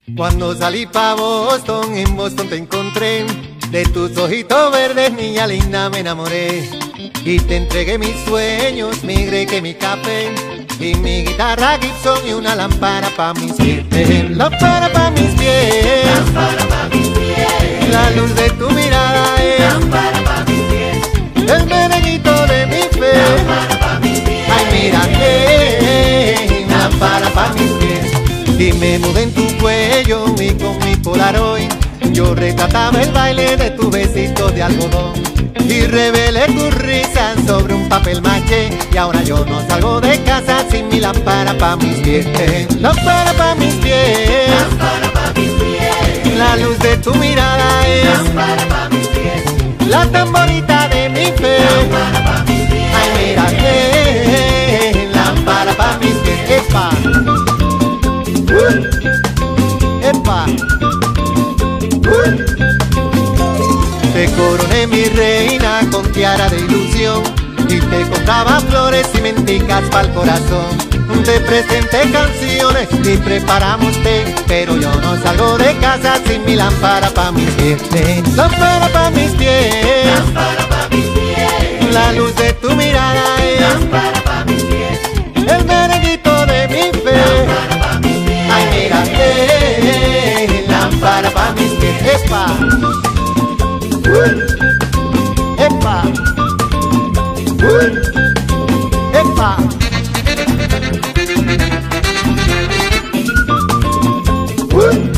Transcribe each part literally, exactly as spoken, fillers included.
Cuando salí pa' Boston, en Boston te encontré. De tus ojitos verdes, niña linda, me enamoré. Y te entregué mis sueños, mi greque, mi café. Y mi guitarra Gibson y una lámpara pa' mis pies. Lámpara pa' mis pies. Lámpara pa' mis pies. La luz de tu mirada es Lámpara pa' mis pies. el merenguito de mi fe. Lámpara pa' mis pies. Ay, mírate, lámpara pa' mis pies. Y me mudé en tu cuello y con mi Polaroid yo retrataba el baile de tus besitos de algodón. Y revelé tus risas sobre un papel maché. Y ahora yo no salgo de casa sin mi lámpara pa' mis pies. Lámpara pa' mis pies. Lámpara pa' mis pies. La luz de tu mirada es Lámpara pa' mis pies. la tan bonita de mi fe. Lámpara pa' mis pies. Ay, mírate, lámpara pa' mis pies. Epa, uh, epa, uh. Te coroné mi reina con tiara de ilusión y te compraba flores y menticas pa'l corazón. Te presenté canciones y preparamos té, pero yo no salgo de casa sin mi lámpara pa' mis pies. Lámpara pa' mis pies. Lámpara pa' mis pies. La luz de tu mirada es Lámpara pa' mis pies. el merenguito de mi fe. Lámpara pa' mis pies. Ay, mírate, lámpara pa' mis pies. Epa, uh, epa, uh, epa. Uh.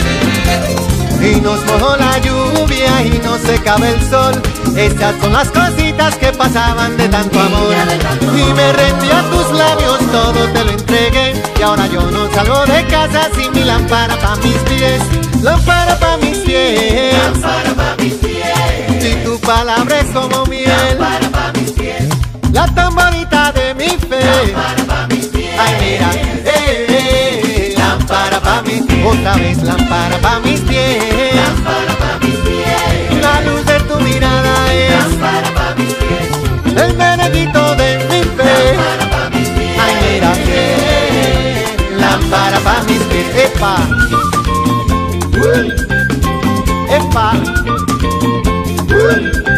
Y nos mojó la lluvia y nos secaba el sol. Esas son las cositas que pasaban de tanto amor. Y me rendí a tus labios, todo te lo entregué. Y ahora yo no salgo de casa sin mi lámpara pa' mis pies. Lámpara pa' mis pies. Lámpara pa' mis pies. Si tu palabra es como miel, Lámpara pa' mis pies. la tan bonita de mi fe. Lámpara pa' mis pies. Ay, mira, eh, eh, lámpara pa' mis pies. Otra vez lámpara pa' mis pies. Lámpara pa' mis pies. La luz de tu mirada es Lámpara pa' mis pies. el merenguito de mi fe. Lámpara pa' mis pies. Ay, mira que lámpara pa' mis pies. Epa, uh, epa, uh.